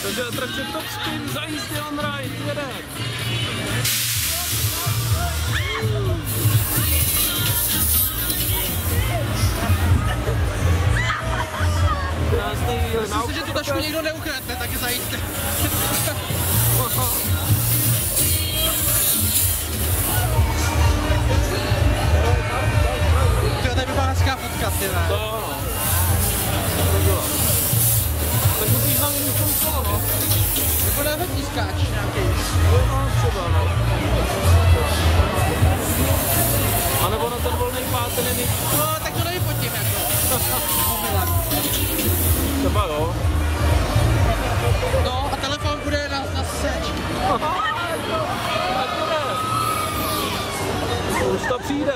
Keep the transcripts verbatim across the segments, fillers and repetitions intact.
Takže atrakce Top Spin za jízdy on ride, jede. Myslím si, že tu tašku někdo neukradne, tak je zajisté. Tyjo, tady by byla hezká fotka, ty ne? To ano. Tak musíš nám jiný kolo, no. Nebo nehodní skáč nějaký. No, třeba, no. A nebo na ten volný pád, ten je nejvíc. No, tak to nevím pod tím, jako. Třeba jo. No, a telefon bude na, na seč. Už to přijde.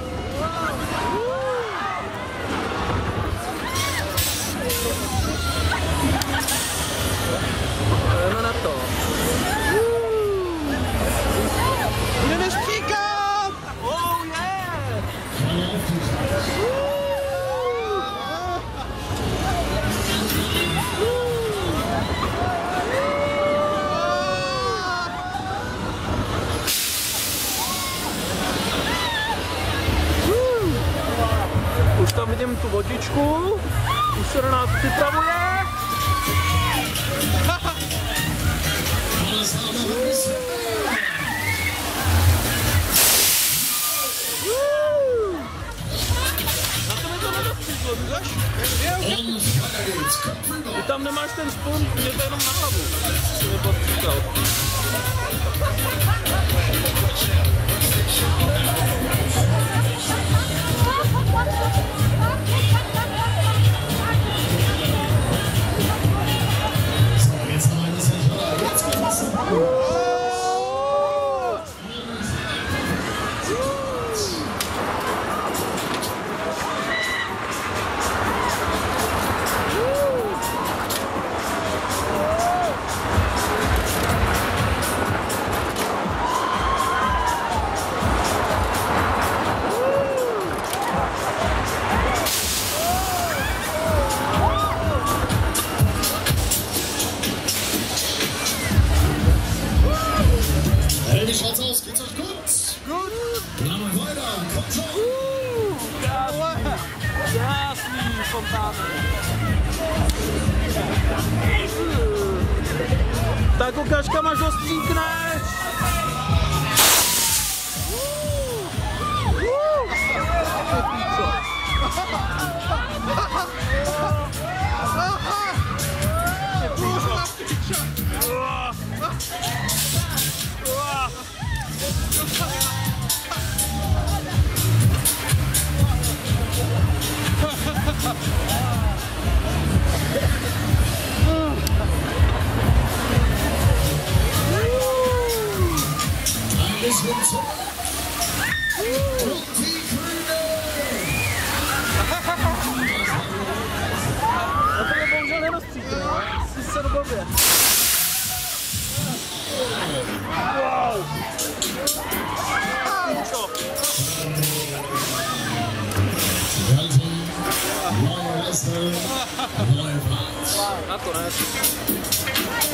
Jdeme na to. Budeme špíkat! Oh yeah! Už tam vidím tu vodičku, už se na nás připravuje. Ty tam nemáš ten spun, mě to jenom na hlavu. Jsi mi podříkal. Wie schaut's aus? Geht's euch gut? Gut. Dann mal weiter. Kommt schon. Krásný fontány. Tak ukážka máš ostříkneš. A to je bohužel nerozstříkne, jsi se době. Wow! Na to ne.